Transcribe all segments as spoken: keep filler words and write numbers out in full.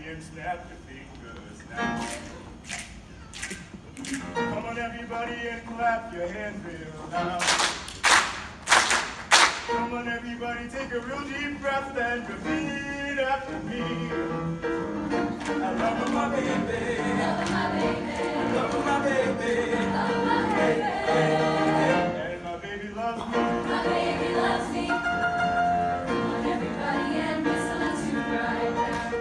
and snap your fingers now. Come on everybody and clap your hands real loud. Come on everybody, take a real deep breath and repeat after me. I love my baby. Love my baby. I love my baby. Love my baby. And my baby loves me. My baby loves me. Come on everybody and listen to right now.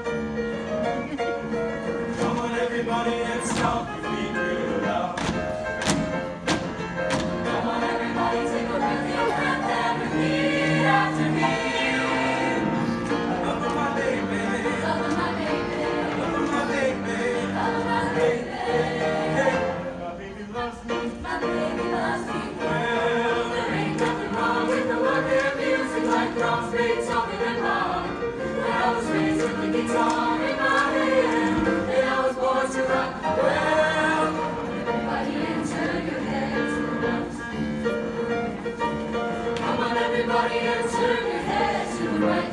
Come on everybody and stomp your feet real loud. Come on everybody, take a real deep breath and repeat after me. I love my baby. Love my baby. I love my baby. Love my baby. And my baby loves me. My baby loves me. Well, There ain't nothing wrong with the wonder music like drums, Beethoven and Bach. When I was raised with the guitar in my hand, and I was born to rock. Well, everybody and turn your head to the left. Come on, everybody and turn your head to the right.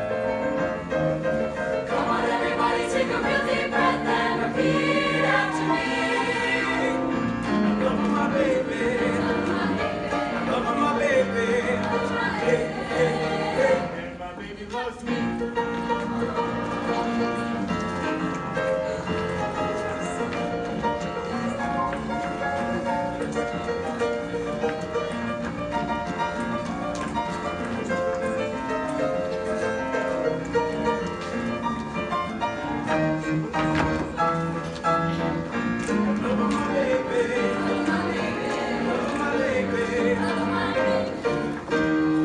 Come on, everybody, take a real deep breath and repeat after me. I love my baby. Love my baby. I love my baby. Love my Hey, baby. hey, hey. And my baby loves me. I love my baby. Love my baby. I love my baby. Love my baby.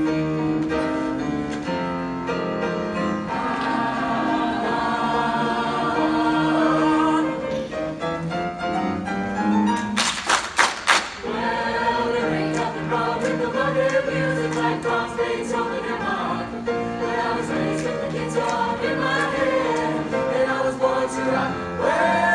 Well, there ain't nothing wrong with the wonder music like drums, Beethoven and Bach. When I was raised with the guitar in my hand, and I was born to rock. Well,